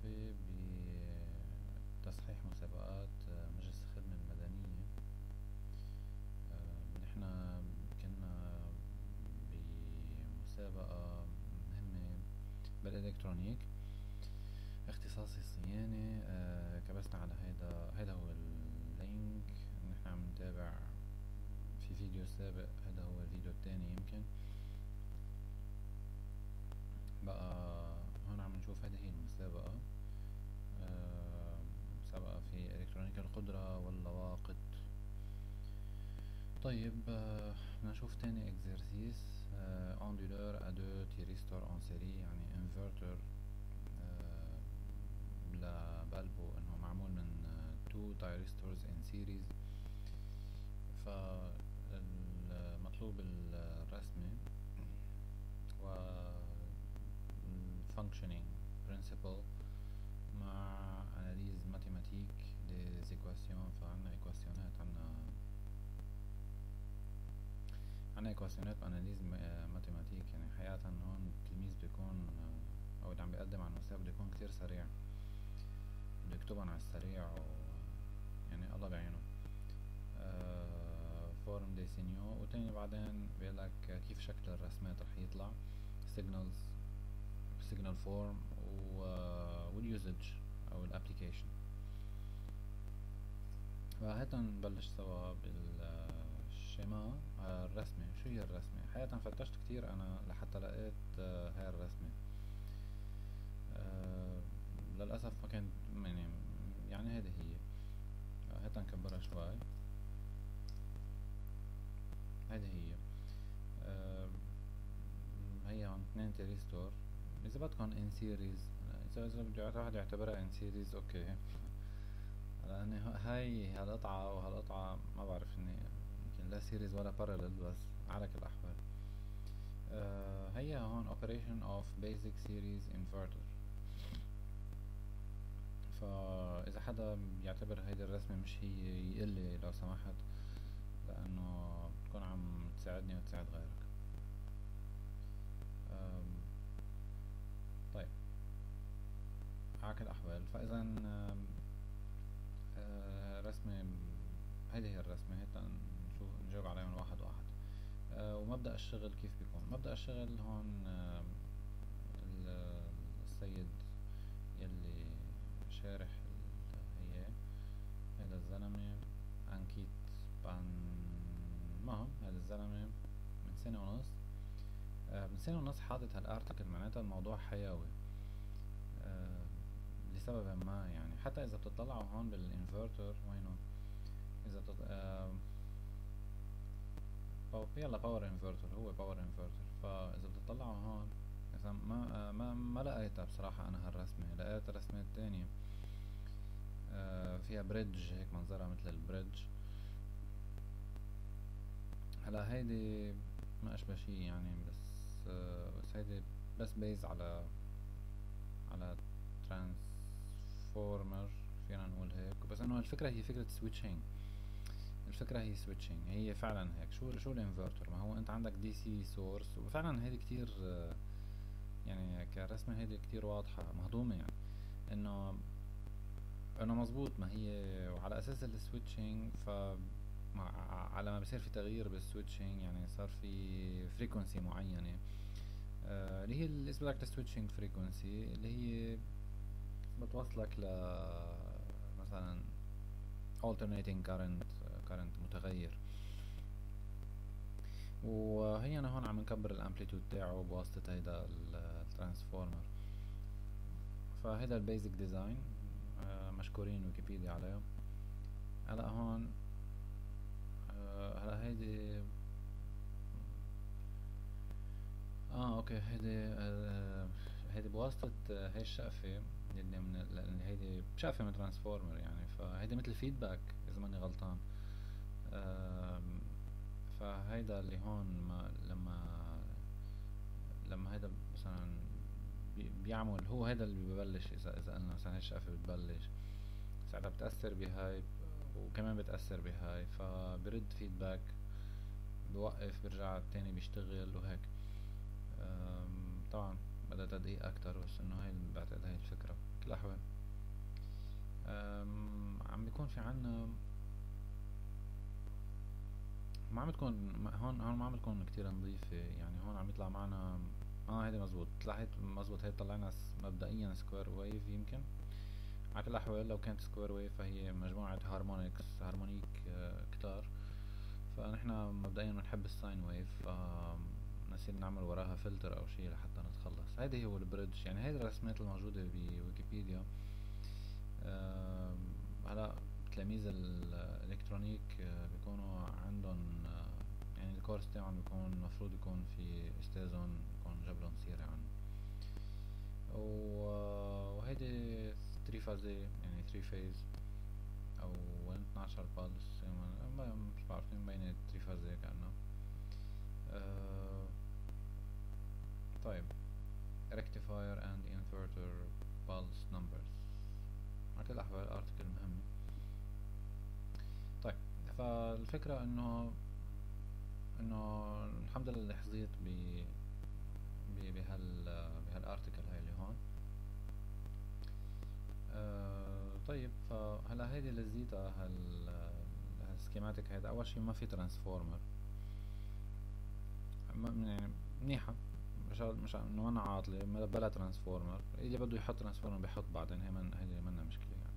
شغفي بتصحيح مسابقات مجلس الخدمة المدنية. نحنا كنا بمسابقة مهمة بالإلكترونيك، اختصاصي صيانة. كبسنا على هيدا هو اللينك. نحنا عم نتابع في فيديو سابق، هذا هو الفيديو الثاني يمكن. بقى هون عم نشوف هذه هي المسابقة. مسابقة في إلكترونيك القدرة واللواقط. طيب بدنا نشوف تاني اكزرسيس. اندولور ا 2 تيريستور ان سيري، يعني انفرتر بقلبه انه معمول من 2 تايرستورز ان سيريز. فالمطلوب الرسمة و functioning principle مع analyse mathématique des équations. فعنا إيكواسيونات، عنا إيكواسيونات وأناليز ماتيماتيك. يعني حقيقة هون التلميذ بيكون أو اللي عم بيقدم على المسابقة بده يكون كتير سريع، بده يكتبهم على السريع يعني الله بعينه. فورم دي سينيو، وتاني بعدين بيقلك كيف شكل الرسمات رح يطلع، signals signal form واليوزج او الابليكيشن. فهيدا نبلش سوا بالشيما. الرسمة، شو هي الرسمة؟ حقيقة فتشت كتير انا لحتى لقيت هاي الرسمة. للأسف ما كانت يعني هيدي هي. هيدا نكبرها شوي. هيدي هي. هي هون 2 تيريستور. اذا بدكن ان سيريز، اذا بده واحد يعتبرها ان سيريز اوكي. لان هاي هالقطعة وهالقطعة ما بعرف اني يمكن لا سيريز ولا بارلل، بس على كل الاحوال هي هون operation of basic series inverter. فاذا حدا يعتبر هيدي الرسمة مش هي يقلي لو سمحت، لانه بتكون عم تساعدني وتساعد غيرك. طيب على كل الاحوال، فاذا رسمة، هيدي هي الرسمة. هيك نشوف نجاوب عليهم واحد واحد. ومبدأ الشغل كيف بيكون؟ مبدأ الشغل هون السيد يلي شارح هي هذا الزلمة أنكيت بان. هذا الزلمة من سنة ونص، حاطط هالارتكل، معناتها الموضوع حيوي لسبب ما. يعني حتى إذا بتطلعوا هون بالانفرتر، وينه؟ إذا يلا باور انفرتر، هو باور انفرتر. فاذا بتطلعوا هون، اذا ما لقيتها بصراحة انا هالرسمة، لقيت رسمة تانية فيها بريدج، هيك منظرها مثل البريدج. هلا هيدي ما اشبه شي يعني، بس هيدي بس بيز على ترانسفورمر، فينا نقول هيك. بس انه الفكرة هي فكرة سويتشينج. الفكرة هي سويتشينج، هي فعلا هيك. شو الانفرتر؟ ما هو انت عندك دي سي سورس، وفعلا هيدي كتير يعني كرسمة هيدي كتير واضحة مهضومة. يعني انه مزبوط. ما هي وعلى اساس السويتشينج، على ما بصير في تغيير بالسويتشينج، يعني صار في فريكونسي معينة اللي هي اللي اسمها لك السويتشينج فريكونسي، اللي هي بتوصلك ل مثلا alternating current متغير. وهي انا هون عم نكبر الامبليتود تاعه بواسطة هيدا الترانسفورمر. فهيدا البيزك ديزاين، مشكورين ويكيبيديا عليه. هلا هون هلا هيدي اوكي. هيدي بواسطة هاي الشقفة اللي من هيدي شقفة من ترانسفورمر يعني. فهيدي مثل فيدباك اذا ماني غلطان. فهيدا اللي هون لما هيدا مثلا بيعمل، هو هيدا اللي ببلش. اذا قلنا مثلا هاي الشقفة بتبلش ساعتها بتأثر بهاي، وكمان بتأثر بهاي، فبرد فيدباك، بوقف، برجع التاني بيشتغل وهيك. طبعا بدها تدقيق اكتر، بس انه هاي بعتقد هاي الفكرة. كل الاحوال عم بيكون في عنا، ما عم تكون هون ما عم تكون كتير نظيفة، يعني هون عم يطلع معنا هيدي مزبوط، طلعت مزبوط، هي طلعنا مبدئيا سكوير ويف يمكن. على كل الأحوال لو كانت سكوير ويف فهي مجموعة هارمونيك كتار، فنحن مبدئيا بنحب الساين ويف، نصير نعمل وراها فلتر أو شي لحتى نتخلص. هيدي هو البريدج، يعني هيدي الرسمات الموجودة بويكيبيديا. هلا تلاميذ الإلكترونيك بيكونوا عندهم يعني الكورس تاعهم بيكون المفروض يكون في استاذهم يكون جبلهم سيرة عنه. وهيدي 3 فازي، يعني 3 فيز او 12 بالس، مش بعرف مبينة 3 فازي كأنه. طيب rectifier and inverter pulse numbers، على كل الأحوال ارتكل مهمة. طيب فالفكرة انه الحمد لله اللي حظيت بهالارتكل هاي اللي هون. طيب فهلا هيدي لذيذة هالسكيماتيك هيدا. اول شي ما في ترانسفورمر، يعني منيحة، مش انه انا عاطلة بلا ترانسفورمر، اللي بده يحط ترانسفورمر بيحط بعدين، هيدي منا مشكلة يعني.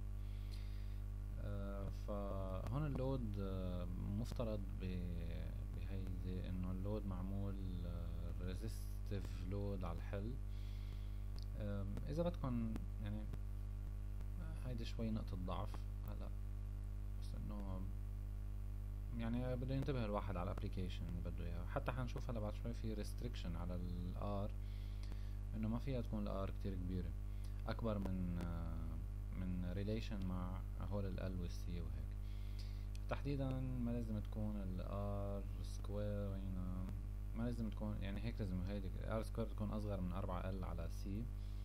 فهون اللود مفترض بهيدي انه اللود معمول ريزيستيف لود على الحل. اذا بدكم يعني هيدي شوي نقطة ضعف هلا، بس انه يعني بده ينتبه الواحد على الابليكيشن اللي بده اياه. حتى حنشوف هلا بعد شوي في ريستريكشن على الار، انه ما فيها تكون الار كتير كبيرة، اكبر من ريليشن مع هول ال والسي وهيك. تحديدا ما لازم تكون الار سكوير، ما لازم تكون يعني هيك، لازم هيدي ار سكوير تكون اصغر من 4 ال على سي.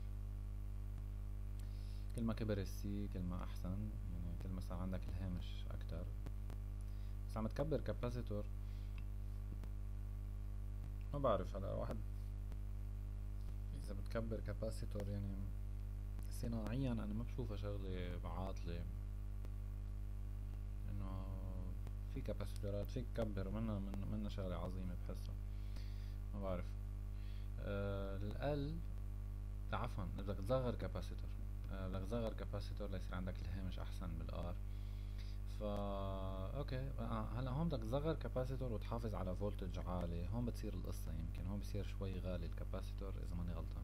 كل ما كبر السي كل ما احسن، يعني كل ما صار عندك الهامش اكتر. بس عم تكبر كاباسيتور، ما بعرف هلا واحد اذا بتكبر كاباسيتور يعني صناعيا انا ما بشوفها شغلة عاطلة، انه في كاباسيتورات فيك تكبر منا شغلة عظيمة بحسها. ما بعرف. الال عفوا بدك تصغر كاباسيتور، بدك تصغر كاباسيتور ليصير عندك الهامش احسن بالار. فا اوكي هلا هون بدك تصغر كاباسيتور وتحافظ على فولتج عالي، هون بتصير القصة. يمكن هون بصير شوي غالي الكاباسيتور اذا ماني غلطان.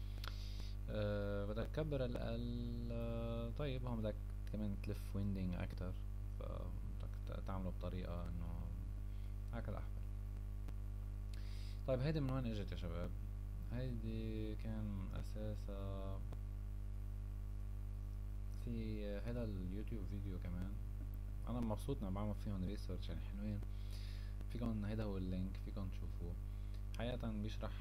بدك تكبر ال طيب هون بدك كمان تلف ويندنج اكتر، فبدك تعمله بطريقة انه هكا الاحوال. طيب هيدي من وين اجت يا شباب؟ هيدي كان اساسا في هذا اليوتيوب فيديو كمان، انا مبسوط اني بعمل فيهم ريسيرش يعني حلوين. فيكم هيدا هو اللينك فيكم تشوفوه. حقيقة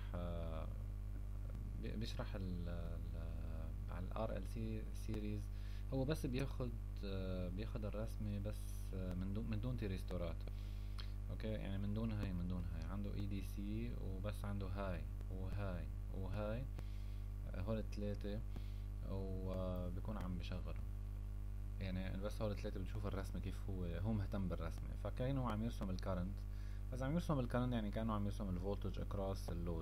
بيشرح على الار ال سي سيريز. هو بس بياخد الرسمة بس من دون تيريستورات. اوكي يعني من دون هاي عنده اي دي سي وبس عنده هاي وهاي وهاي، هول الثلاثة، وبيكون عم بشغله. يعني بس هول الثلاثة بتشوف الرسمة كيف هو مهتم بالرسمة، فكأنه عم يرسم الكرنت. بس عم يرسم الكرنت يعني كأنه عم يرسم الفولتج اكروس اللود.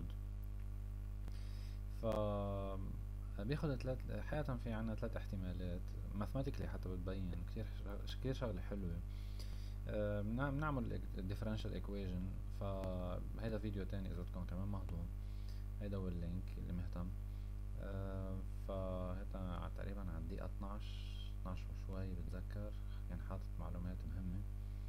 ف بياخد حقيقة في عنا 3 احتمالات ماثماتيكلي حتى بتبين كتير شغلة حلوة. بنعمل differential equation، فهيدا فيديو تاني اذا بدكم كمان مهضوم، هيدا هو اللينك اللي مهتم. فهيدا تقريبا على الدقيقة 12 وشوي بتذكر، كان حاطط معلومات مهمة.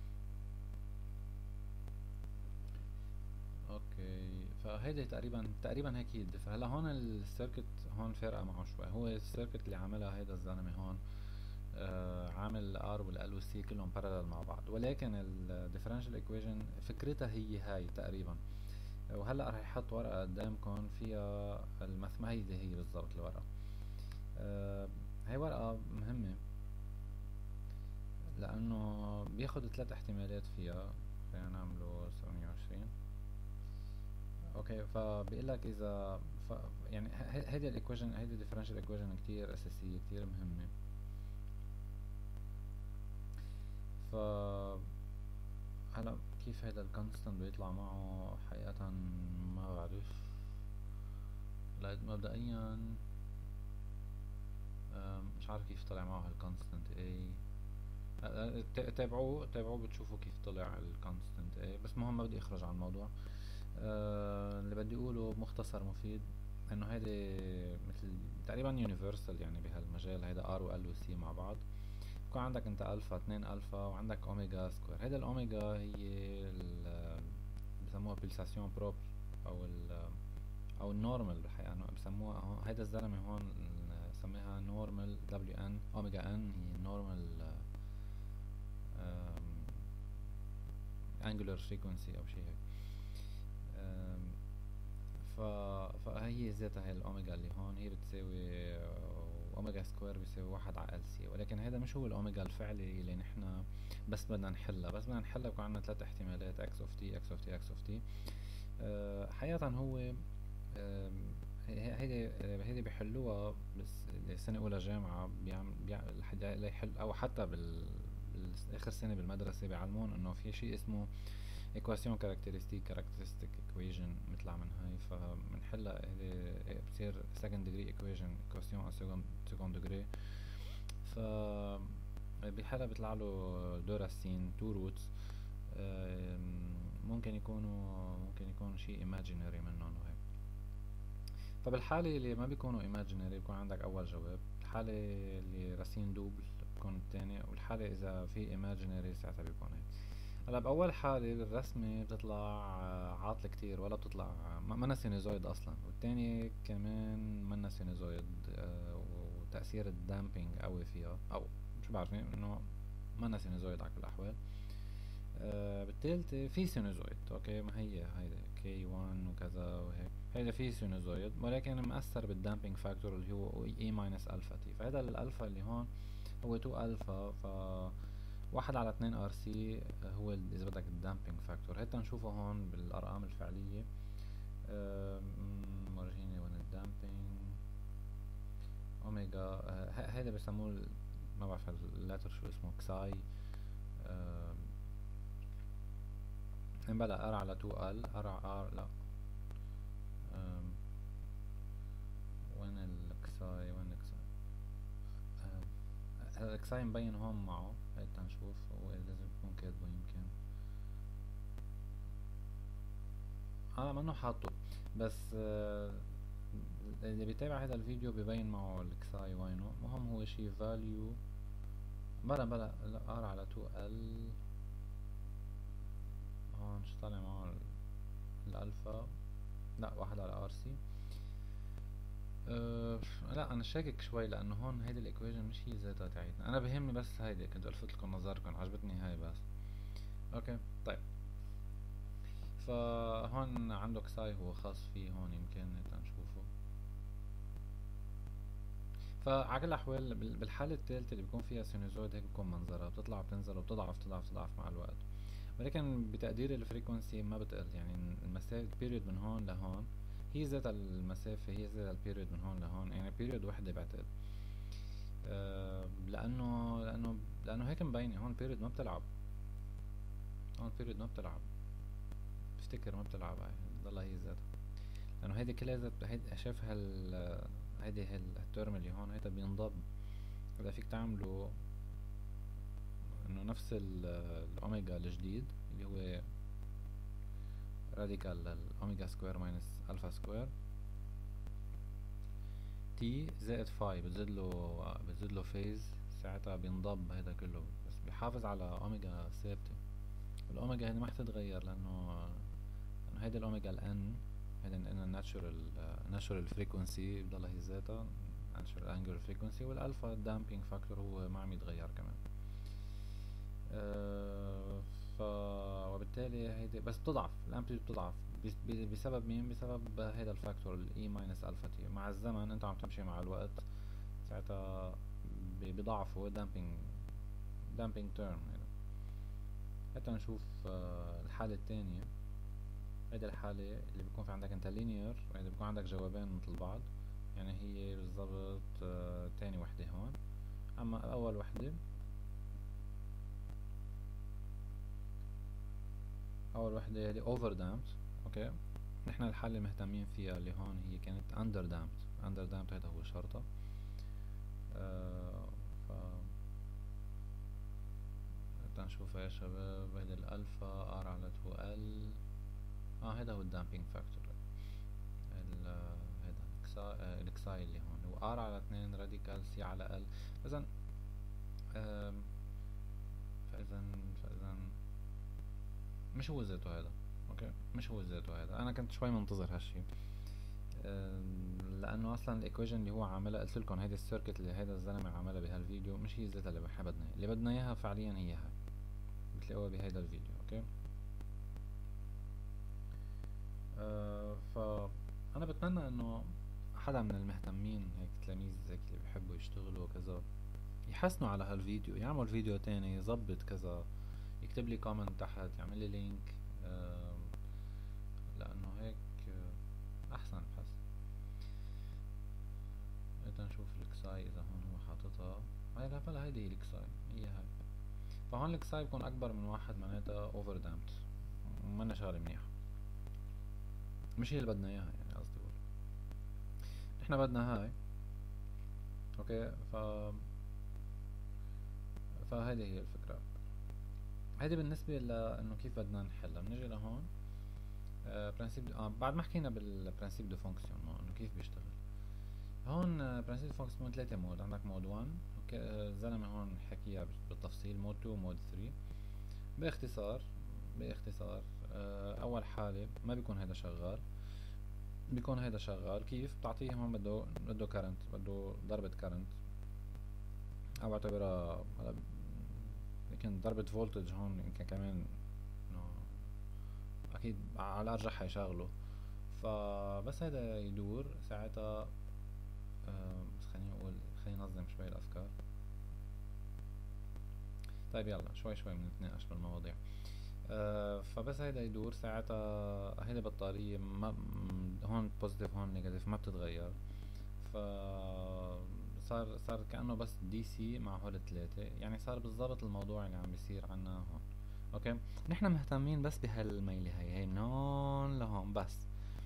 اوكي فهيدي تقريبا هيك. فهلا هون السيركت هون فارقة معه شوي. هو السيركت اللي عملها هيدا الزلمة هون عامل الار والال والسي كلهم بارلل مع بعض، ولكن الديفرنشال ايكويشن فكرتها هي هاي تقريبا. وهلا رح يحط ورقة قدامكم فيها هي بالضبط الورقة. هاي ورقة مهمة لانه بياخد 3 احتمالات فيها. خلينا نعمله 28. اوكي فبيقول لك اذا ف يعني هيدي الايكويشن، هيدي الديفرنشال ايكويشن كتير اساسيه، كتير مهمه. ف هلا كيف هيدا الكونستنت بيطلع معه حقيقة ما بعرف. مبدئيا مش عارف كيف طلع معه هالكونستنت A. تابعوه بتشوفوا كيف طلع الكونستنت A. بس مهم ما بدي اخرج عن الموضوع. اللي بدي اقوله بمختصر مفيد انه هيدي مثل تقريبا يونيفرسال يعني بهالمجال، هيدا R و L و C مع بعض. بكون عندك انت الفا 2 الفا وعندك اوميجا سكوير. هيدا الاوميجا هي بسموها بلساسيون بروب او او النورمال بالحقيقة بسموها هيدا الزلمة هون سميها نورمال دبليو ان اوميجا ان، هي نورمال انجولار فريكونسي او شي هيك. ف... فهي ذاتها هي الاوميجا اللي هون هي بتساوي اوميجا سكوير بيساوي 1 على ال سي. ولكن هذا مش هو الاوميجا الفعلي اللي نحن بس بدنا نحلها. بكون عندنا 3 احتمالات اكس اوف تي اكس اوف تي اكس اوف تي. حقيقة هو هيدي بيحلوها بس السنة أولى جامعة يحل، أو حتى آخر سنة بالمدرسة بيعلمون إنه في شيء اسمه equation characteristic equation مثل من هاي. فبنحلها هيدي بتصير second degree equation second degree. ف بحالها بيطلع له دو راسين تو روتس. ممكن يكونوا شيء imaginary منهم وهيك. فبالحالة اللي ما بيكونوا imaginary بيكون عندك أول جواب. الحالة اللي راسين دوبل بيكون الثاني، والحالة إذا في imaginary ساعتها بيكون هيك. هلا بأول حالة الرسمة بتطلع عاطلة كتير، ولا بتطلع منا سينوزويد أصلا، والتانية كمان منا سينوزويد. وتأثير الدامبينج قوي فيها، أو شو بعرف إنه منا سينوزويد على كل الأحوال. بالتالتة في سينوزويد، اوكي، ما هي هيدا كي 1 وكذا وهيك. هيدا في سينوزويد ولكن مأثر بالدامبينج فاكتور اللي هو اي ماينس الفا تي. فهذا الالفا اللي هون هو 2 الفا. ف 1 على 2 ار سي هو اذا بدك الدامبينج فاكتور. هيدا نشوفه هون بالارقام الفعلية. ورجيني وين الدامبينج اوميجا. هيدا بسموه ما بعرف اللاتر شو اسمه، كساي. بلا ار على 2 ال ار لا. وين الاكساي؟ الاكساي مبين هون معه. هيك تنشوف هو لازم يكون كاتبه يمكن. منه حاطه. بس اللي بيتابع هذا الفيديو ببين معه الاكساي وينه. مهم هو شي فاليو. بلا ار على 2 ال هون شو طالع معه الالفا. لا 1 على ار سي. لا انا شاكك شوي لانه هون هيدي الايكويشن مش هي ذاتها تاعتنا. انا بهمني بس هيدي، كنت الفت لكم نظركم، عجبتني هاي بس. اوكي طيب. فهون عنده كساي هو خاص فيه هون، يمكن نشوفه. فعلى كل الاحوال بالحالة الثالثة اللي بيكون فيها سينوزويد هيك بيكون منظرها بتطلع بتنزل وبتضعف تضعف مع الوقت. ولكن بتقدير الفريكونسي ما بتقل، يعني المسافة البيريود من هون لهون هي ذات المسافة، هي ذات البيريود من هون لهون، يعني بيريود وحدة بعتقد. لأنه هيك مبينة هون بيريود ما بتلعب. بفتكر ما بتلعب، هاي ضلها هي ذاتها. لأنه هيدي كلها ذات هيدي شايف هيدي الترم اللي هون هيدا بينضب. إذا فيك تعمله إنه نفس الأوميجا الجديد اللي هو راديكال للأوميجا سكوير ماينس ألفا سكوير تي زائد فاي، بتزيد له فيز، ساعتها بينضب هيدا كله. بس بيحافظ على اوميجا ثابتة. الاوميجا هيدي ما حتتغير لانه هيدي الاوميجا الان، هيدي قلنا ناتشورال فريكونسي بضلها هي ذاتها ناتشورال انجولار فريكونسي. والالفا دامبينج فاكتور هو ما عم يتغير كمان. وبالتالي هيدي بس بتضعف، الامبليتيود بتضعف بسبب مين؟ بسبب هيدا الفاكتور الاي ماينس الفا تي. مع الزمن انت عم تمشي مع الوقت، ساعتها بيضعفوا دامبينج تيرم. حتى نشوف الحالة الثانية. هيدي الحالة اللي بيكون في عندك انت لينير، يعني بيكون عندك جوابين مثل بعض، يعني هي بالضبط تاني وحدة هون. اما اول وحدة، اول وحدة هذه اوفر دامت. اوكي، نحن الحالة اللي مهتمين فيها اللي هون هي كانت اندر دامت. اندر دامت هذا هو شرطة. ف تنشوفها يا شباب، هيدي الالفا ار على 2 ال. هذا هو الدامبينج فاكتور. هذا الاكساي اللي هون هو ار على 2 راديكال سي على ال. اذا آم، فاذا فاذا مش هو ذاته هذا. اوكي، مش هو ذاته هذا. انا كنت شوي منتظر هالشي، لانه اصلا الايكويشن اللي هو عاملها، قلت لكم هيدي السيركت اللي هيدا الزلمه عاملها بهالفيديو مش هي ذاتها اللي بدنا اياها. اللي بدنا اياها فعليا هي هاي، بتلاقوها بهيدا الفيديو. اوكي. فانا بتمنى انه حدا من المهتمين هيك، تلاميذ هيك اللي بيحبوا يشتغلوا كذا، يحسنوا على هالفيديو، يعمل فيديو تاني يظبط كذا، يكتب لي كومنت تحت، يعمل لي لينك. لانه هيك احسن بحس. بدنا نشوف الاكساي اذا هون هو حاططها. هاي لا بلا، هيدي هي الاكساي، هي هاي. فهون الاكساي بيكون اكبر من واحد، معناتها اوفر دامت، ومنا شغله منيحه، مش هي اللي بدنا اياها يعني، قصدي اقول نحنا بدنا هاي. اوكي. فهذه هي الفكره. هيدي بالنسبه لانه كيف بدنا نحلها. بنجي لهون برنسيب بعد ما حكينا بالبرنسيب دو فونكسيون انه كيف بيشتغل. هون برنسيب فونكسيون 3 مود. عندك مود 1، اوكي، الزلمه هون حكيها بالتفصيل. مود 2 مود 3. باختصار، باختصار اول حاله ما بيكون هيدا شغال. بيكون هيدا شغال كيف؟ بتعطيه هون بده كارنت، بده ضربة كارنت، او بعتبرها هلا يمكن ضربة فولتج. هون يمكن كمان انه اكيد على الارجح حيشغله. فبس هيدا يدور ساعتها. بس خليني اقول، خليني انظم شوي الافكار. طيب يلا شوي شوي بنتناقش بالمواضيع. فبس هيدا يدور ساعتها. هيدا بطارية ما هون بوزيتيف هون نيجاتيف، ما بتتغير. ف صار كأنه بس دي سي مع هول الثلاثة، يعني صار بالضبط الموضوع اللي عم بيصير عنا هون. اوكي، نحن مهتمين بس بهالميلة هي من هون لهون بس.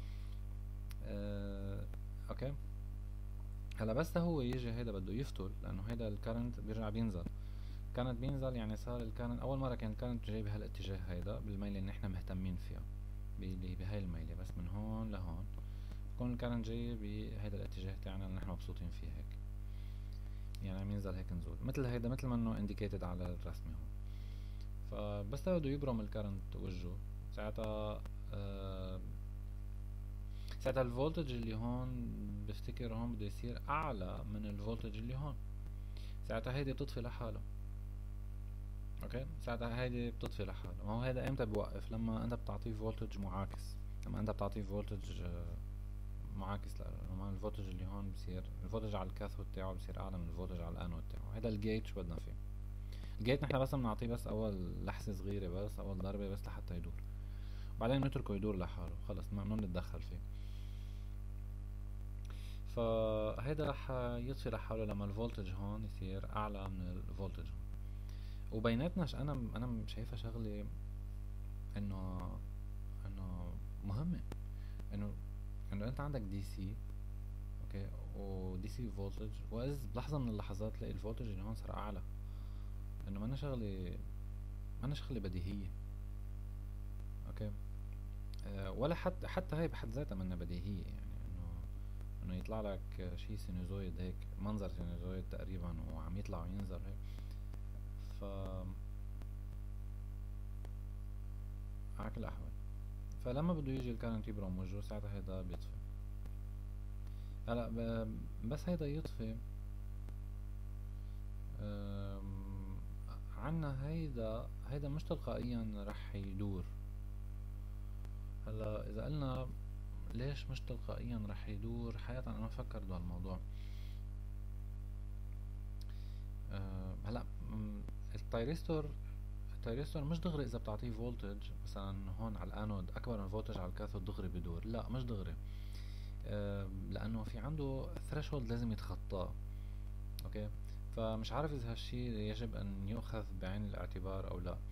اوكي. هلا بس هو يجي هيدا بده يفتل، لانه هيدا الكرنت بيرجع بينزل. كانت بينزل يعني صار الكرنت اول مره كان الكرنت جاي بهالاتجاه هيدا بالميله اللي نحن مهتمين فيها، بهاي الميله بس من هون لهون. بكون الكرنت جاي بهيدا الاتجاه تاعنا اللي نحن مبسوطين فيه هيك، يعني عم ينزل هيك نزول مثل هيدا، مثل ما انه انديكيتد على الرسمه هون. فبس بده يبرم الكرنت وجهه ساعتها. آه ساعتها الفولتج اللي هون بفتكر هون بده يصير اعلى من الفولتج اللي هون. ساعتها هيدي بتطفي لحالها. اوكي، ساعتها هيدي بتطفي لحالها. ما هو هيدا امتى بوقف؟ لما انت بتعطيه فولتج معاكس. لما انت بتعطيه فولتج معاكس، لما الفولتج اللي هون بصير، الفولتج على الكاثود تاعه بصير اعلى من الفولتج على الانود تاعه. هيدا الجيت شو بدنا فيه؟ الجيت نحن بس بنعطيه بس اول لحظة صغيرة، بس اول ضربة بس لحتى يدور، وبعدين نتركه يدور لحاله، خلص ما نتدخل فيه. فهيدا رح يطفي لحاله لما الفولتج هون يصير اعلى من الفولتج هون. وبيناتنا انا شايفها شغله انه انه مهمه، انه انت عندك دي سي. اوكي، ودي سي فولتج، واذ بلحظه من اللحظات تلاقي الفولتج اللي هون صار اعلى. انه ما شغله بديهيه. اوكي. ولا حتى هاي بحد ذاتها منا بديهيه، يعني انه يطلع لك شي سينوزويد هيك، منظر سينوزويد تقريبا، وعم يطلع وينزل هيك. ف على كل الاحوال، فلما بده يجي الكارنت يبرم وجهه ساعتها هيدا بيطفي. هلا بس هيدا يطفي. عنا هيدا مش تلقائيا رح يدور. هلا اذا قلنا ليش مش تلقائيا رح يدور، حقيقة انا فكرت بهالموضوع. هلا التايرستور التيرستور مش دغري اذا بتعطيه فولتج مثلا هون على الانود اكبر من فولتج على الكاثود دغري بدور، لا مش دغري. لانه في عنده ثريشولد لازم يتخطاه. اوكي، فمش عارف اذا هالشي يجب ان يؤخذ بعين الاعتبار او لا.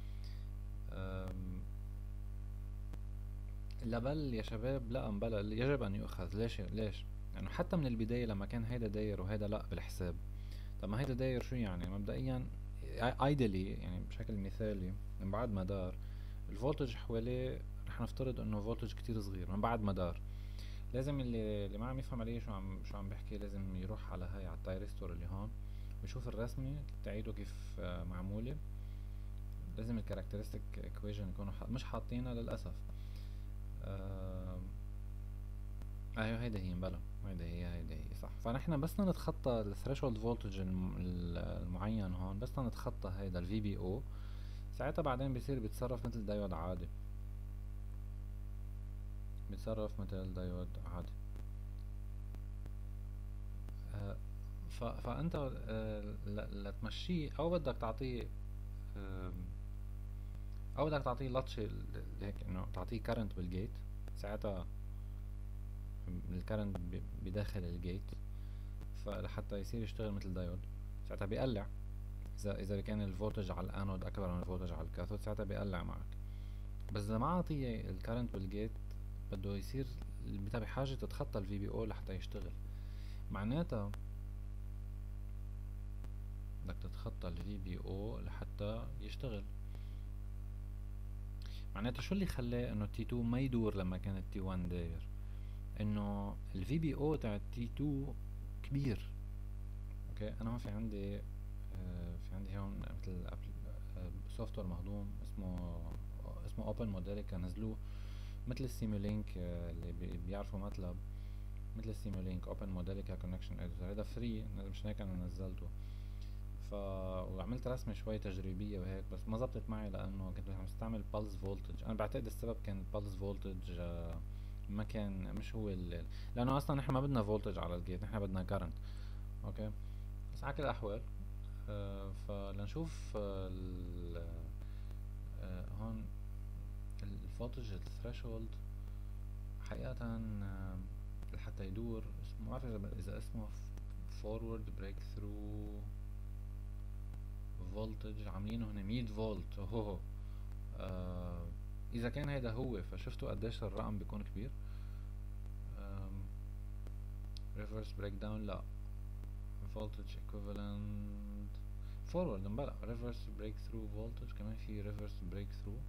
لا بل يا شباب، لا بل يجب ان يؤخذ. ليش يعني حتى من البداية لما كان هيدا داير وهيدا لا بالحساب. طب ما هيدا داير شو يعني مبدئيا ايدلي يعني بشكل مثالي من بعد ما دار الفولتج حواليه، رح نفترض انه فولتج كتير صغير من بعد ما دار. لازم اللي ما عم يفهم علي شو عم بحكي لازم يروح على هاي على التايرستور اللي هون ويشوف الرسمة تعيده كيف معمولة. لازم الكاركترستيك ايكويشن يكونوا مش حاطينها للأسف. ايوه هيدا هي بلا، هيدا هي صح. فنحن بس نتخطى الثريشولد فولتج المعين هون، بس نتخطى هيدا الفي بي او، ساعتها بعدين بيصير بيتصرف مثل دايود عادي. بيتصرف مثل دايود عادي. فانت لتمشيه او بدك تعطيه او بدك تعطيه لطشة هيك انه تعطيه كارنت بالجيت، ساعتها الكارنت بداخل الجيت فلحتى يصير يشتغل مثل دايود. ساعتها بيقلع، اذا كان الفولتج على الانود اكبر من الفولتج على الكاثود ساعتها بيقلع معك. بس اذا ما عطيه الكارنت بالجيت بده يصير البتاع بحاجة تتخطى الفي بي او لحتى يشتغل. معناتها بدك تتخطى الفي بي او لحتى يشتغل. معناتها شو اللي خلاه انه تي 2 ما يدور لما كان التي 1 داير؟ انه الفي بي او تاع التي 2 كبير. اوكي انا ما في عندي في عندي هون مثل سوفت وير مهضوم اسمه اوبن موديليكا نزلوه مثل السيمولينك اللي بيعرفوا ماتلاب، مثل السيمولينك اوبن موديليكا كونكشن اديتور، هذا فري مش هيك انا نزلته. وعملت رسمة شوي تجريبية وهيك بس ما زبطت معي لانه كنت عم استعمل بالز فولتج. انا بعتقد السبب كان بالز فولتج ما كان مش هو لانه اصلا نحن ما بدنا فولتج على الجيت، نحن بدنا كارنت. اوكي بس على كل الاحوال فلنشوف هون الفولتج الثريشولد حقيقة لحتى يدور اسمه ما بعرف اذا اسمه فورورد بريك ثرو فولتج، عاملينه هنا 100 فولت. اوه اذا كان هيدا هو فشفتوا قديش الرقم بيكون كبير. ريفرس بريك داون لا، voltage equivalent forward مبلا reverse breakthrough voltage كمان في reverse breakthrough.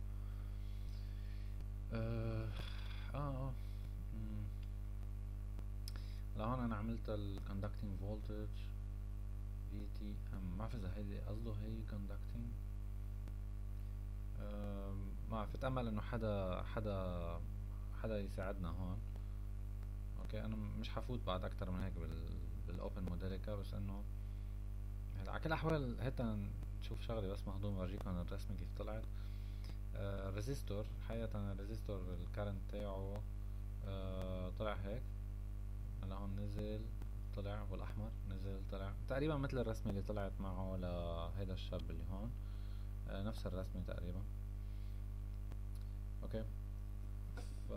لهون انا عملت ال conducting voltage VTM، ما بعرف اذا هيدي قصده هي conducting. ما بعرف، اتأمل انه حدا يساعدنا هون. اوكي انا مش حفوت بعد اكتر من هيك بالاوبن موديليكا، بس انه على كل الاحوال هيدا نشوف شغله بس مهضوم ورجيكم الرسمه كيف طلعت. ريزيستور حقيقة الريزيستور الكارنت تاعه طلع هيك. هلا هون نزل طلع والاحمر نزل طلع تقريبا مثل الرسمة اللي طلعت معه لهيدا الشاب اللي هون. نفس الرسمة تقريبا. اوكي ف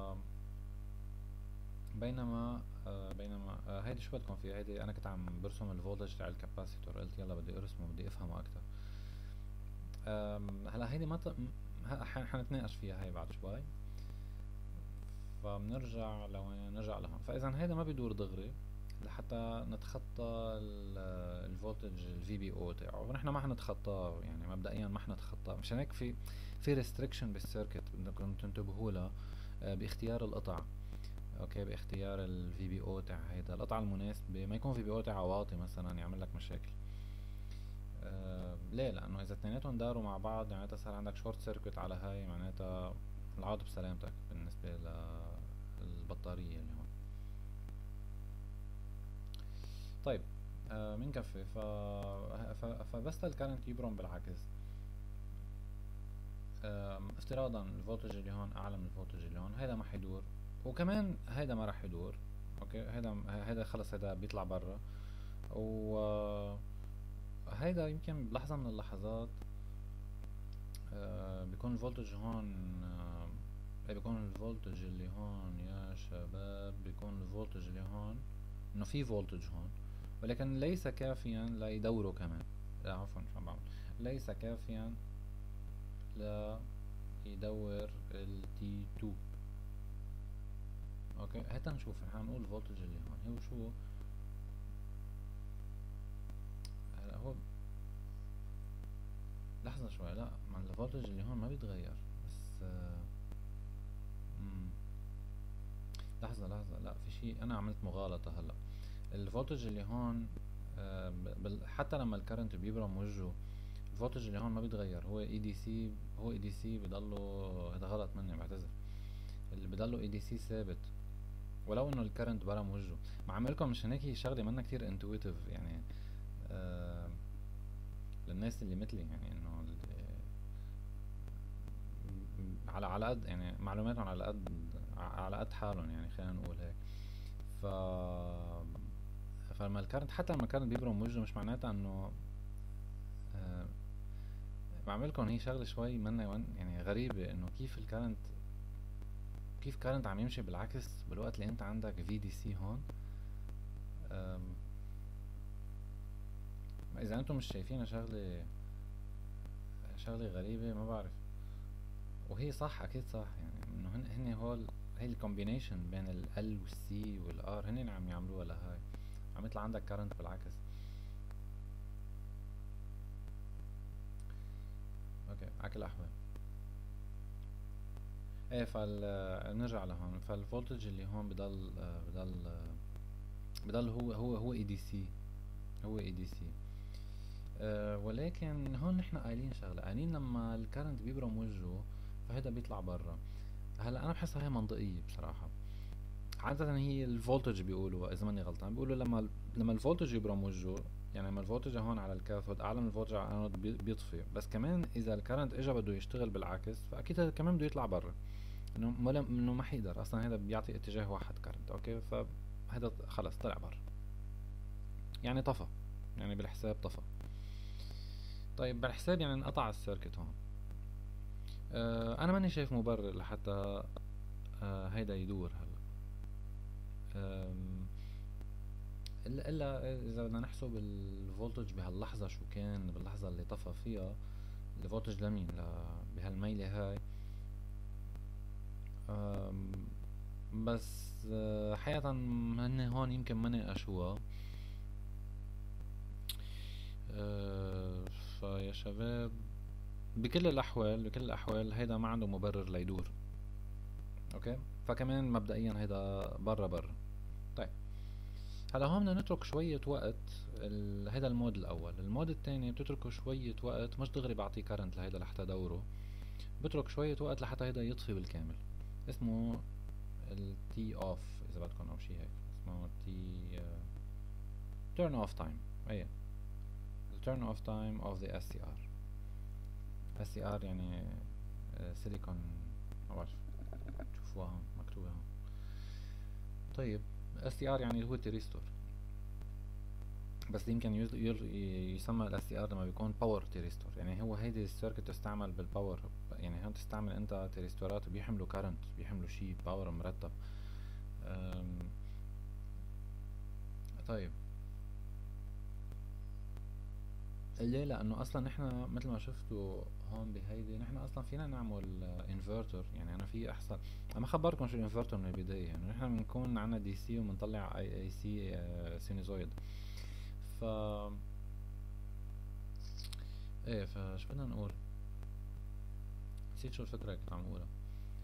بينما هيدي شو بدكم فيها؟ هيدي انا كنت عم برسم الفولتج تاع الكاباسيتور، قلت يلا بدي ارسمه بدي افهمه اكتر. هلا هيدي ما حنتناقش فيها هاي بعد شوي. فبنرجع لوين؟ نرجع لهون. فاذا هيدا ما بيدور دغري لحتى نتخطى الفولتج الفي بي او تاعه، ونحن ما حنتخطاه يعني مبدئيا ما حنتخطاه. مشان هيك في ريستريكشن بالسيركت بدكم تنتبهوا لها باختيار القطع. اوكي باختيار الفي بي او تاع هيدا القطعه المناسبه، ما يكون في بي او تاعها واطي مثلا يعمل لك مشاكل. ليه؟ لانه اذا اثنيناتهم داروا مع بعض معناتها صار عندك شورت سيركت على هاي، معناتها العوض بسلامتك بالنسبه للبطاريه اللي هون. طيب بنكفي فبس الكارنت يبرم بالعكس. افتراضا الفولتج اللي هون اعلى من الفولتج اللي هون، هيدا ما حيدور، وكمان هيدا ما راح يدور. اوكي هيدا خلص هيدا بيطلع برا. و هيدا يمكن بلحظة من اللحظات بيكون الفولتج هون بيكون الفولتج اللي هون يا شباب، بيكون الفولتج اللي هون انه في فولتج هون، ولكن ليس كافيا ليدوره كمان. لا عفوا شو عم بعمل، ليس كافيا ليدور ال T2. اوكي هتا نشوف، رح نقول الفولتج اللي هون هو شو. هلا هو لحظة شوي، لا ما الفولتج اللي هون ما بيتغير، بس لحظة لا في شيء أنا عملت مغالطة هلا. الفولتج اللي هون حتى لما الكرنت بيبرم وجهه، الفولتج اللي هون ما بيتغير، هو اي دي سي، هو اي دي سي بضله. هذا غلط مني بعتذر، اللي بضله اي دي سي ثابت ولو انه الكرنت برم وجهه. مع عملكم مش هيك هي شغله منا كتير انتويتيف يعني، آه للناس اللي مثلي يعني انه على قد يعني معلوماتهم، على قد حالهم يعني، خلينا نقول هيك. ف فلما الكرنت، حتى لما الكرنت بيبرم وجهه، مش معناتها انه بعملكم هي شغله شوي منا يعني غريبه، انه كيف كارنت عم يمشي بالعكس بالوقت اللي انت عندك في دي سي هون. اذا انتم مش شايفينها شغله غريبه ما بعرف، وهي صح اكيد صح يعني، انه هن هول، هي الكومبينيشن بين ال والسي والار هن اللي عم يعملوها لهاي، عم يطلع عندك كارنت بالعكس. اوكي على كل الاحوال، ايه نرجع لهون. فالفولتج اللي هون بضل هو اي دي سي، هو اي دي سي. ولكن هون نحن قايلين شغله، قايلين لما الكرنت بيبرم وجهه فهيدا بيطلع برا. هلا انا بحسها هي منطقيه بصراحه. عاده هي الفولتج بيقولوا، اذا ماني غلطان بيقولوا لما الفولتج يبرم وجهه، يعني لما الفولتج هون على الكاثود اعلى من الفولتج على الانود بيطفي. بس كمان اذا الكرنت اجى بده يشتغل بالعكس، فاكيد هذا كمان بده يطلع برا، انه ما حيقدر اصلا، هذا بيعطي اتجاه واحد كرنت. اوكي فهذا خلص طلع برا، يعني طفى، يعني بالحساب طفى. طيب بالحساب يعني انقطع السيركت هون. انا ماني شايف مبرر لحتى هيدا يدور هلا. الا اذا بدنا نحسب الفولتج بهاللحظه شو كان باللحظه اللي طفى فيها الفولتج لمين بهالميله هاي. بس حقيقة هن هون يمكن ما ناقشوها. فيا شباب بكل الأحوال هيدا ما عنده مبرر ليدور. اوكي فكمان مبدئيا هيدا برا. طيب هلا هون بدنا نترك شوية وقت. هيدا المود الأول. المود الثاني بتتركه شوية وقت، مش دغري بعطيه كارنت لهيدا لحتى دوره، بترك شوية وقت لحتى هيدا يطفي بالكامل. اسمه التي اوف إذا بدكم أو شي هيك، اسمه تي turn off time. ايه turn off time of the SCR. SCR يعني سيليكون، ما بعرف تشوفوها هون مكتوبة هون. طيب SCR يعني هو تيريستور، بس يمكن يسمى الاس تي ار لما بيكون باور تيريستور. يعني هو هيدي السيركت تستعمل بالباور، يعني هون تستعمل انت تيريستورات بيحملوا كارنت، بيحملوا شي باور مرتب. طيب ليه؟ لانه اصلا نحن مثل ما شفتوا هون بهيدي، نحن اصلا فينا نعمل انفرتر. يعني انا في احسن، انا ما خبركم شو الانفرتر من البدايه. يعني نحن بنكون عنا دي سي وبنطلع اي سي سينوزويد. ف ايه فشو بدنا نقول، نسيت شو الفكرة اللي كنت عم اقولها.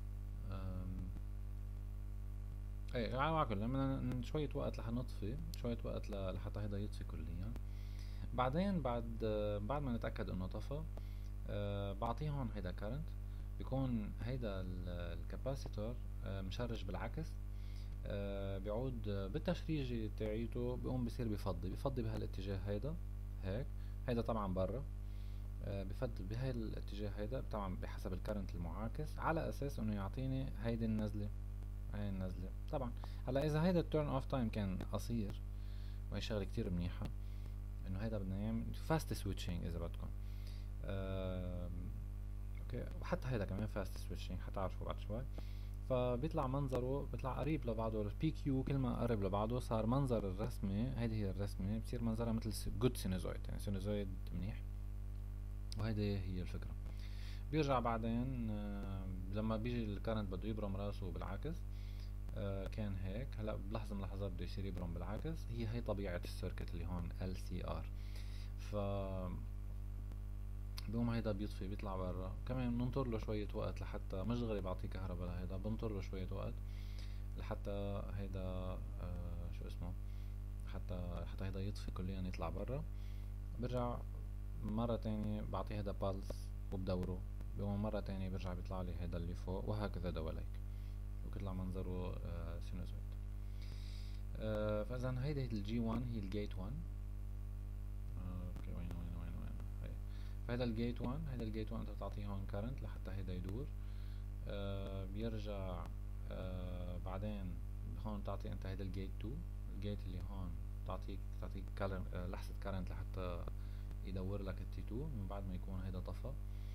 ايه على كل بدنا شوية وقت لحنطفي، شوية وقت لحتى هيدا يطفي كليا. بعدين بعد ما نتأكد انه طفى، بعطيه هون هيدا كارنت. بيكون هيدا الكاباسيتور مشرج بالعكس. بيعود بالتشريجة تاعيته، بيقوم بصير بفضي بهالاتجاه هيدا هيك. هيدا طبعا برا. بفضل بهاي الاتجاه هيدا طبعا بحسب الكرنت المعاكس، على اساس انه يعطيني هيدي النزلة، هاي النزلة طبعا. هلا اذا هيدا التيرن اوف تايم كان قصير، وهي شغلة كتير منيحة، انه هيدا بدنا نعمل فاست سويتشينج اذا بدكم. اوكي، وحتى هيدا كمان فاست سويتشنج حتعرفوا بعد شوي. فبيطلع منظره بيطلع قريب لبعضه، البي كيو كل ما قرب لبعضه صار منظر الرسمة، هيدي هي الرسمة بصير منظرها مثل جود سينوزويد، يعني سينوزويد منيح. وهيدي هي الفكرة. بيرجع بعدين لما بيجي الكارنت بده يبرم راسه بالعكس. كان هيك، هلا بلحظة من اللحظات بده يصير يبرم بالعكس. هي طبيعة السيركت اللي هون LCR. ف بيقوم هيدا بيطفي بيطلع برا، كمان بننطر له شوية وقت لحتى مش دغري بعطيه كهرباء لهيدا، بنطر له شوية وقت لحتى هيدا شو اسمه، حتى هيدا يطفي كليا يطلع برا. برجع مرة تانية بعطيه هيدا بالس وبدوره، بيقوم مرة تانية برجع بيطلع لي هيدا اللي فوق، وهكذا دواليك، وبيطلع منظره سينوزويد. فاذا هيدي الجي 1 هي الجيت 1. اوكي، وين هي. فهيدا الجيت 1، هيدا الجيت 1 انت بتعطيه هون كارنت لحتى هيدا يدور. بيرجع بعدين هون بتعطي انت هيدا الجيت 2، الجيت اللي هون بتعطيك لحظة كارنت لحتى يدور لك التي 2 من بعد ما يكون هيدا طفى.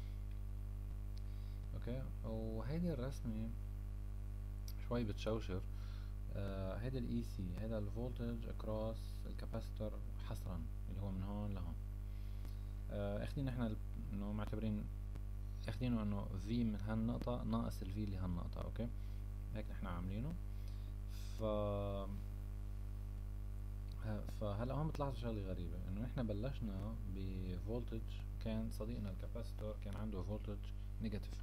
اوكي، وهيدي الرسمة شوي بتشوشر. هيدا الاي سي، هيدا الفولتج اكروس الكاباسيتور حصرا اللي هو من هون لهون. اخدين احنا انه معتبرين اخدينه انه في من هالنقطة ناقص الفي اللي هالنقطة. اوكي، هيك نحن عاملينه. ف فهلا هون بتلاحظوا شغلة غريبة، انه نحن بلشنا بفولتج كان صديقنا الكاباسيتور كان عنده فولتج نيجاتيف.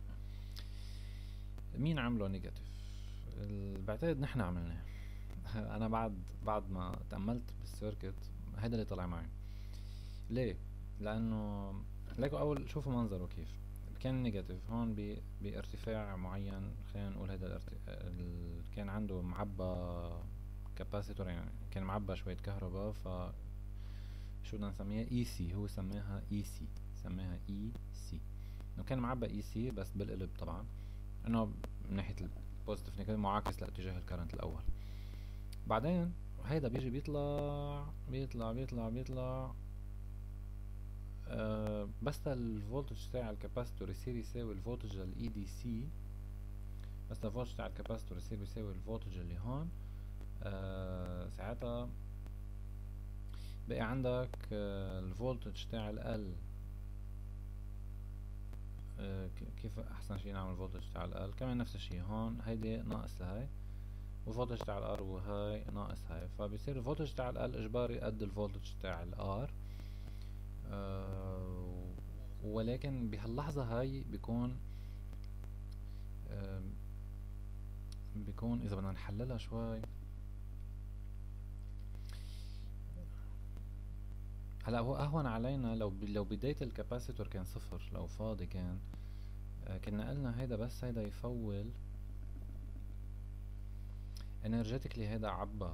مين عمله نيجاتيف؟ بعتقد نحن عملناه. انا بعد ما تأملت بالسيركت هيدا اللي طلع معي. ليه؟ لانه ليكوا اول شوفوا منظره كيف كان نيجاتيف هون بارتفاع معين. خلينا نقول هيدا كان عنده معبى كاباسيتور، يعني كان معبى شوية كهرباء. ف شو بدنا نسميها اي سي، هو سماها اي سي، سماها اي سي. انه كان معبى اي سي بس بالقلب طبعا، انه من ناحية البوزيتيف نيجاتيف معاكس لاتجاه الكرنت الاول. بعدين هيدا بيجي بيطلع بس الفولتج تاع الكاباسيتور يصير يساوي الفولتج للاي دي سي. بس الفولتج تاع الكاباسيتور يصير بيساوي الفولتج اللي هون. ساعتها بقي عندك الفولتج تاع ال كيف احسن شي نعمل الفولتج تاع ال كمان نفس الشي هون، هيدي ناقص لهي، والفولتج تاع الار وهاي ناقص هاي، فبيصير الفولتج تاع ال اجباري قد الفولتج تاع الار. ولكن بهاللحظة هاي بيكون اذا بدنا نحللها شوي. هلا هو اهون علينا لو بداية الكاباسيتور كان صفر، لو فاضي كان كنا قلنا هيدا يفول انرجيتيكلي، هيدا عبى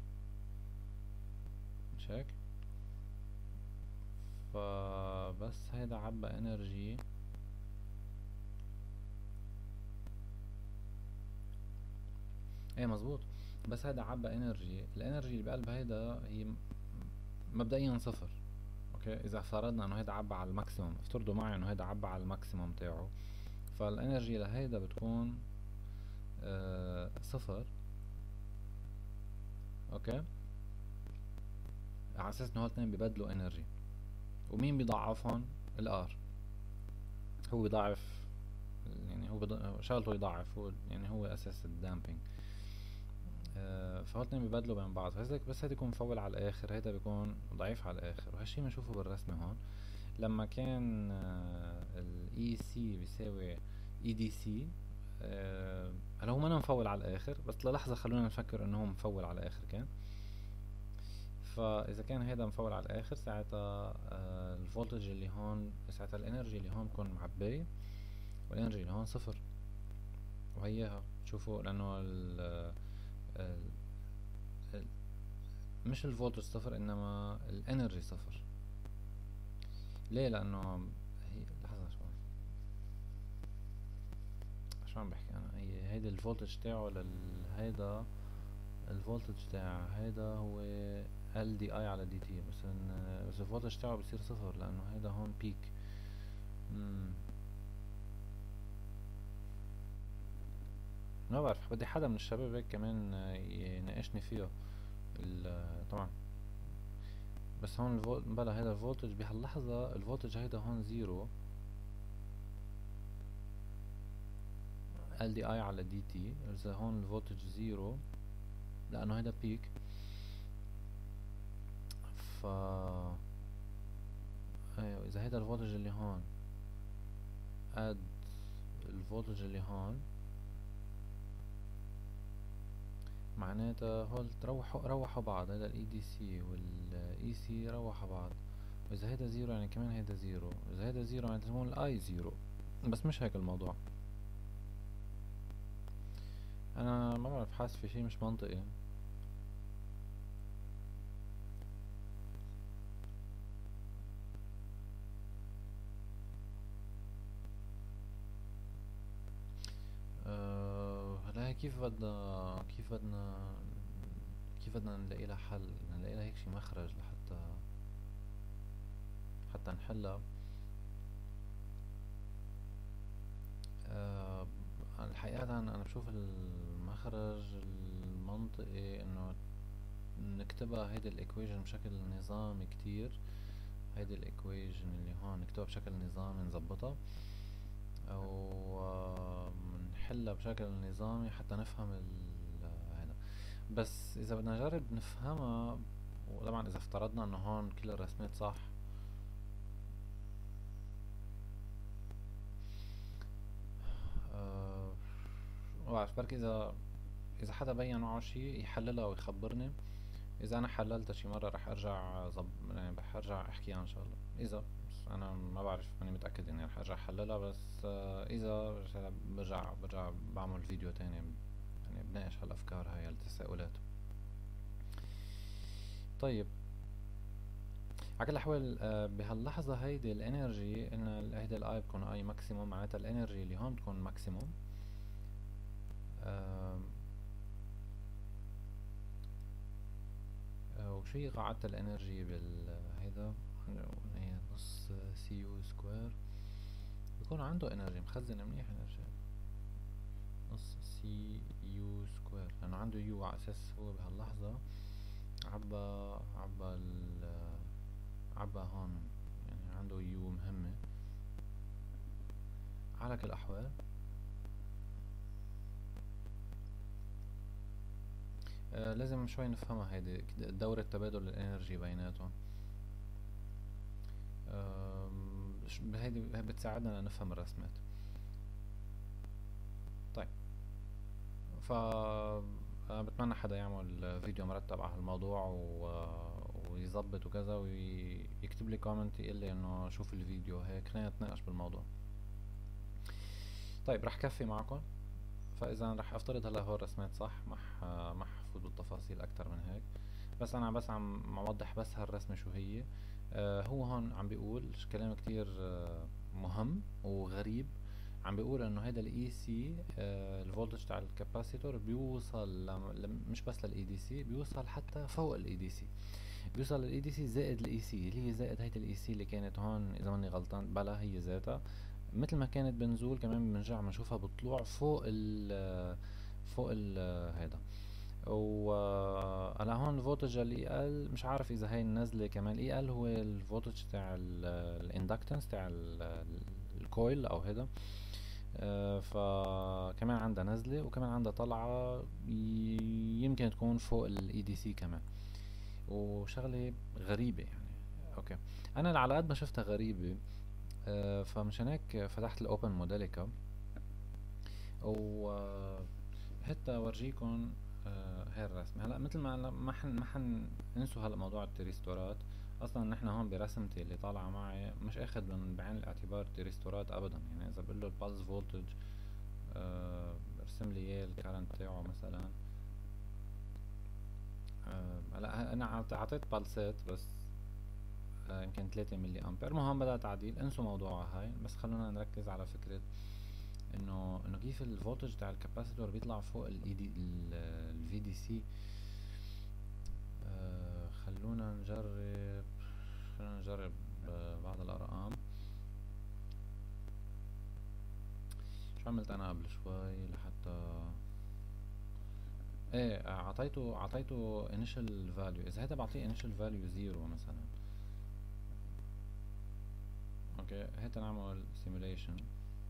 مش هيك؟ فبس هيدا عبى انرجي. ايه مزبوط، بس هيدا عبى انرجي، الانرجي اللي بقلب هيدا هي مبدئيا صفر. اوكي، اذا فرضنا انه هيدا عبى على الماكسيموم، افترضوا معي انه هيدا عبى على الماكسيموم تاعه، فالانرجي لهيدا بتكون صفر. اوكي، على اساس انه هالتنين ببدلوا انرجي. ومين بيضعفهم؟ الار. هو بيضاعف، يعني هو شغلته يضاعف، هو يعني هو اساس الدامبينج. فهالتنين ببدلوا بين بعض، بس هيدا يكون مفول على الاخر، هيدا بيكون ضعيف على الاخر. وهالشي بنشوفه بالرسمة هون لما كان الاي سي بيساوي اي دي سي. هلا هو ما مفول على الاخر، بس للحظة خلونا نفكر انه هو مفول على الاخر كان. فاذا كان هيدا مفول على الاخر ساعتها الفولتج اللي هون، ساعتها الانرجي اللي هون بكون معباية، والانرجي اللي هون صفر. وهيها شوفوا لانه ال مش الفولتج صفر انما الانرجي صفر. ليه؟ لانه هي لحظة شو عم بحكي انا، هيدي الفولتج تاعه هيدا الفولتج تاع هيدا هو ال دي اي على دي تي، بس الفولتج تاعه بصير صفر لانه هيدا هون بيك. ما بعرف، بدي حدا من الشباب هيك كمان يناقشني فيها. طبعا. بس هون بلا هيدا الفولتج بهاللحظة، الفولتج هيدا هون زيرو، ال دي اي على دي تي. اذا هون الفولتج زيرو لانه هيدا بيك، ف ايوه اذا هيدا الفولتج اللي هون قد الفولتج اللي هون، معناتها هول روحوا بعض. هيدا الاي دي سي والاي سي روحوا بعض. واذا هيدا زيرو يعني كمان هيدا زيرو، اذا هيدا زيرو يعني تكون الاي زيرو. بس مش هيك الموضوع. انا ما بعرف، حاسس في شي مش منطقي. هلا هي كيف بدنا نلاقي لها حل، نلاقي لها هيك شي مخرج حتى نحلها. أه الحقيقة أنا بشوف المخرج المنطقي إنه نكتبها هيدي الإيكويجن بشكل نظامي كتير. هيدي الإيكويجن اللي هون نكتبها بشكل نظامي، نظبطها أو نحلها بشكل نظامي حتى نفهم هيدا. بس إذا بدنا نجرب نفهمها، وطبعا إذا افترضنا إنه هون كل الرسمات صح، أه ما بعرف، بركي إذا حدا بين معه شي يحللها ويخبرني. اذا انا حللتها شي مره رح ارجع يعني رح ارجع احكيها ان شاء الله. اذا بس انا ما بعرف، ماني متاكد اني رح ارجع احللها. بس اذا برجع بعمل فيديو تاني يعني بناقش هالافكار هاي التساؤلات. طيب، على كل الاحوال بهاللحظه هيدي الانرجي، ان هيدي الاي بتكون اي ماكسيموم، معناتها الانرجي اللي هون بتكون ماكسيموم. وشي قاعدة الانرجي هيدا هي نص سي يو سكوير. بيكون عنده انرجي، مخزن منيح انرجي. نص سي يو سكوير لانه عنده يو، على اساس هو بهاللحظة عبى عبى هون، يعني عنده يو مهمة. على كل الاحوال لازم شوي نفهمها هيدي دورة تبادل الانرجي بيناتهم. هيدي بتساعدنا لنفهم الرسمات. طيب، ف بتمنى حدا يعمل فيديو مرتب على هالموضوع ويظبط وكذا، ويكتب لي كومنت يقول لي انه شوف الفيديو هيك، خلينا نتناقش بالموضوع. طيب، رح كفي معكم. فاذا رح افترض هلا هو الرسمات صح، ما حفوت بالتفاصيل اكتر من هيك. بس انا بس عم اوضح بس هالرسمه شو هي. هو هون عم بيقول كلام كتير مهم وغريب. عم بيقول انه هذا الاي سي، الفولتج تاع الكاباسيتور بيوصل مش بس للاي دي سي، بيوصل حتى فوق الاي دي سي. بيوصل للاي دي سي زائد الاي سي، اللي هي زائد هيدا الاي سي اللي كانت هون، اذا ماني غلطان بلا هي ذاتها. مثل ما كانت بنزول كمان بنرجع بنشوفها بطلوع فوق ال هيدا. و هلا هون الفولتج الاي ال، مش عارف اذا هي النزله كمان. الاي ال هو الفولتج تاع الاندكتنس تاع الكويل او هيدا. فكمان عندها نزله وكمان عندها طلعه، يمكن تكون فوق الاي دي سي كمان. وشغله غريبه يعني. اوكي، انا على قد ما شفتها غريبه فمشان هيك فتحت الاوبن موديليكا وحتى اورجيكم هاي الرسمة. هلا مثل ما حننسوا هلا موضوع التريستورات. اصلا نحن هون برسمتي اللي طالعة معي مش اخد بعين الاعتبار التريستورات ابدا. يعني اذا بقول له البلس فولتج برسم لي اياه الكارنت تاعه مثلا. هلا انا اعطيت بالسات بس يمكن 3 ملي امبير. المهم بدأ تعديل، انسوا موضوع هاي. بس خلونا نركز على فكرة انه كيف الفولتج تاع الكاباسيتور بيطلع فوق الاي دي الفي دي سي. خلونا نجرب بعض الارقام. شو عملت انا قبل شوي لحتى ايه عطيته initial value. اذا هيدا بعطيه initial value 0 مثلا. اوكي هيدا نعمل simulation.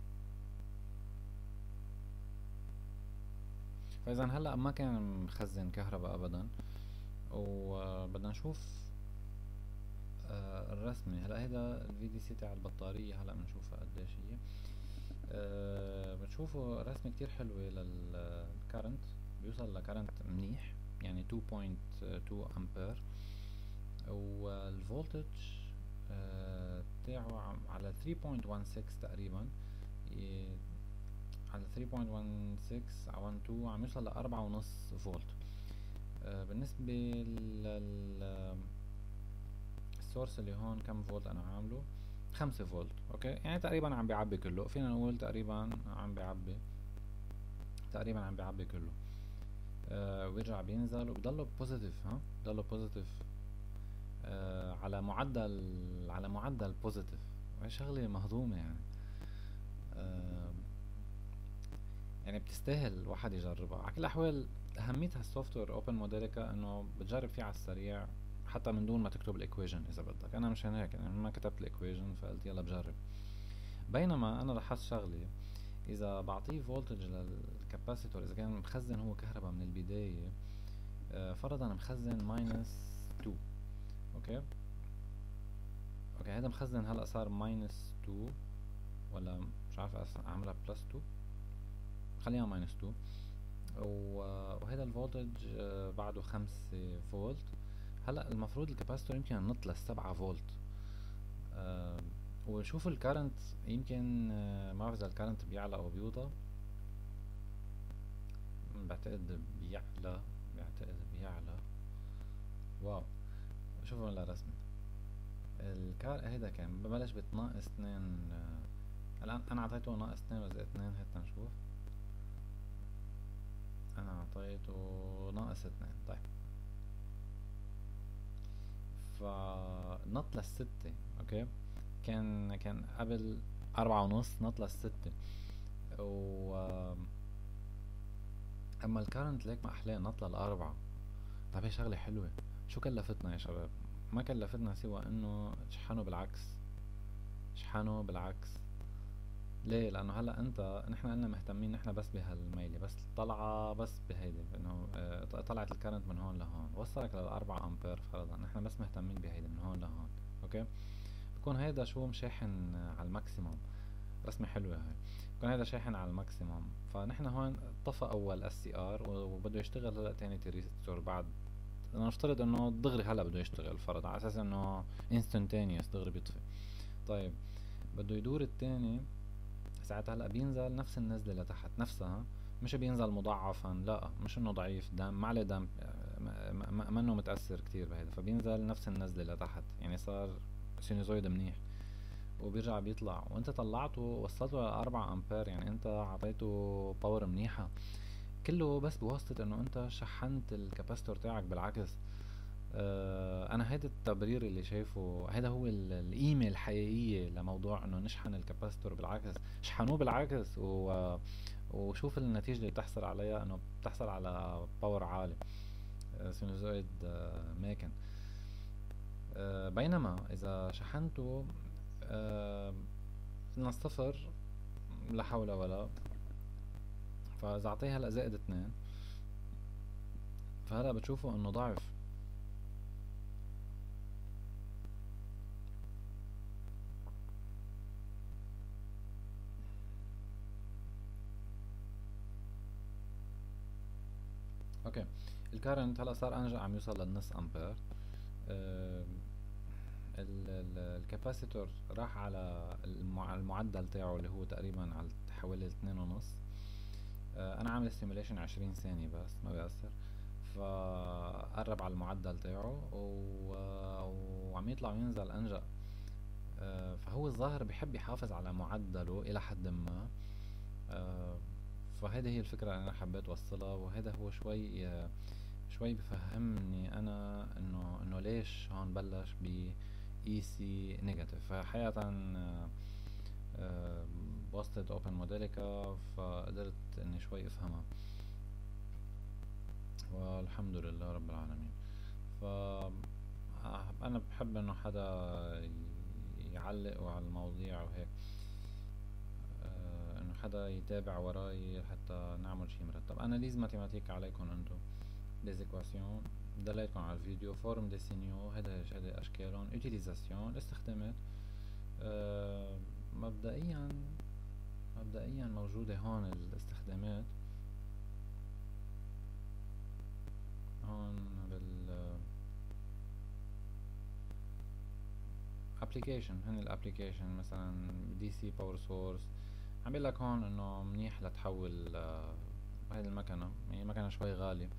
فاذا هلا ما كان مخزن كهرباء ابدا، وبدنا نشوف الرسمة. هلا هيدا الفي دي سي تاع البطارية، هلا بنشوفها قديش هي. بتشوفوا رسمة كتير حلوة للكارنت، بيوصل لكارنت منيح يعني 2.2 امبير، والفولتج تاعه على 3.16 تقريبا. على 3.16 على 12 عم يوصل لأربعة ونص فولت. بالنسبة السورس اللي هون كم فولت انا عامله؟ 5 فولت. اوكي يعني تقريبا عم بيعبي كله، فينا نقول تقريبا عم بيعبي، كله. ويرجع بينزل وبضله بوزيتيف. ها بضله بوزيتيف على معدل بوزيتيف. هي شغلة مهضومة يعني. آه يعني بتستاهل واحد يجربها. على كل الاحوال اهمية هالسوفت وير اوبن موديليكا انه بتجرب فيه على السريع حتى من دون ما تكتب الايكويجن. اذا بدك انا مشان هيك يعني ما كتبت الايكويجن، فقلت يلا بجرب. بينما انا لاحظت شغله، اذا بعطيه فولتج للكاباسيتور، اذا كان مخزن هو كهرباء من البدايه، فرضا مخزن ماينس 2. اوكي هذا مخزن هلا صار ماينس 2، ولا مش عارف اعملها بلس 2، خليها ماينس 2. وهذا الفولتج بعده 5 فولت. هلا المفروض الكاباسيتور يمكن ينط لل7 فولت. وشوف الكارنت يمكن ما بعرف اذا الكارنت بيعلى او بيوطى. بعتقد بيعلى. واو شوفوا الرسمة. هيدا كان ببلش بناقص 2. الان انا اعطيته ناقص 2 وزائد 2. هات نشوف. انا اعطيته ناقص 2. طيب فنط لل6. اوكي كان قبل 4.5، نط لل6. و اما الكارنت ليك ما احلاه، نط لل4. طيب هي شغلة حلوة. شو كلفتنا يا شباب؟ ما كلفتنا سوى انه شحنه بالعكس. ليه؟ لانه هلا نحن قلنا مهتمين نحن بس بهالميلة، بس طلعة بس بهيدي، انه طلعت الكرنت من هون لهون، وصلك لل4 امبير فرضا. نحن بس مهتمين بهيدي من هون لهون. اوكي بكون هيدا شو مشاحن على الماكسيموم. رسمة حلوة هاي. بكون هيدا شاحن على الماكسيموم، فنحن هون طفى اول اس سي ار وبده يشتغل هلا تاني تيريستور. بعد نفترض انه دغري هلا بده يشتغل، فرض على اساس انه انستنتينيوس دغري بيطفي. طيب بده يدور التاني. ساعتها هلا بينزل نفس النزلة لتحت نفسها، مش بينزل مضاعفا، لا مش انه ضعيف دم، ما عليه دم، منه متأثر كتير بهيدا، فبينزل نفس النزلة لتحت، يعني صار سينوزويد منيح. وبيرجع بيطلع، وانت طلعته وصلته ل4 امبير، يعني انت عطيته باور منيحة. كله بس بواسطة انه انت شحنت الكاباستور تاعك بالعكس. انا هيدا التبرير اللي شايفه، هيدا هو القيمة الحقيقية لموضوع انه نشحن الكاباستور بالعكس. شحنوه بالعكس وشوف النتيجة اللي بتحصل عليها، انه بتحصل على باور عالي. سينوزويد ماكن. بينما اذا شحنته من الصفر لا حول ولا، فاذا اعطيها هلا زائد 2، فهلا بتشوفوا انه ضعف. اوكي الكارنت هلا صار انجا، عم يوصل للنص امبير. الكاباسيتور راح على المعدل تاعه اللي هو تقريبا على حوالي 2.5. انا عامل سيميليشن 20 ثانية بس ما بيأثر، فقرب على المعدل تاعه وعم يطلع وينزل انجا. فهو الظاهر بحب يحافظ على معدله الى حد ما. فهذه هي الفكرة اللي انا حبيت اوصلها، وهذا هو شوي بفهمني انا انه ليش هون بلش ب اي سي نيجاتيف. فحقيقة بواسطة اوبن موديليكا فقدرت اني شوي افهمها. والحمد لله رب العالمين. ف انا بحب انه حدا يعلق على المواضيع وهيك، انه حدا يتابع وراي حتى نعمل شي مرتب. اناليز ماتيماتيك عليكم انتو، ديز ايكواسيون دليتكم على الفيديو، فورم دي سينيو هيدا اشكالهم، يوتيليزاسيون الاستخدامات. مبدئيا موجودة هون الاستخدامات، هون بال application. هن الابليكيشن مثلا دي سي باور سورس، عم بيقول لك هون انه منيح لتحول هاي المكنة، يعني المكنة شوي غالية.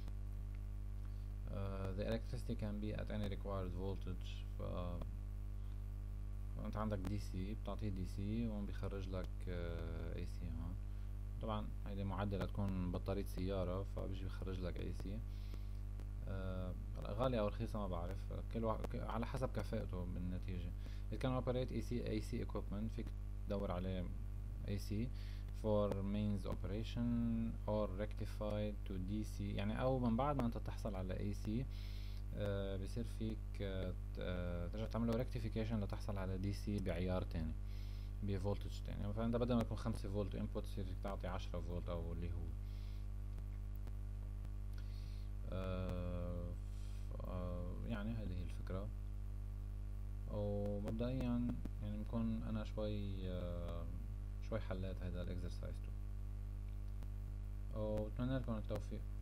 the electricity can be at any required voltage. فانت عندك دي سي، بتعطيه دي سي وهون بيخرج لك اي سي. هون طبعا هيدي معدلة تكون بطارية سيارة، فبيجي بيخرج لك اي سي. غالية او رخيصة ما بعرف، كل واحد على حسب كفاءته بالنتيجة. it can operate AC equipment، فيك تدور عليه AC for mains operation or rectified to DC، يعني او من بعد ما انت تحصل على AC بصير فيك ترجع تعمله rectification لتحصل على DC بعيار تاني، بفولتج تاني. فانت بدل ما يكون 5 فولت input تصير فيك تعطي 10 فولت او اللي هو يعني هذه هي الفكرة. ومبدئيا يعني بكون انا شوي حليت هذا الاكسرسايز تو، واتمنى لكم التوفيق.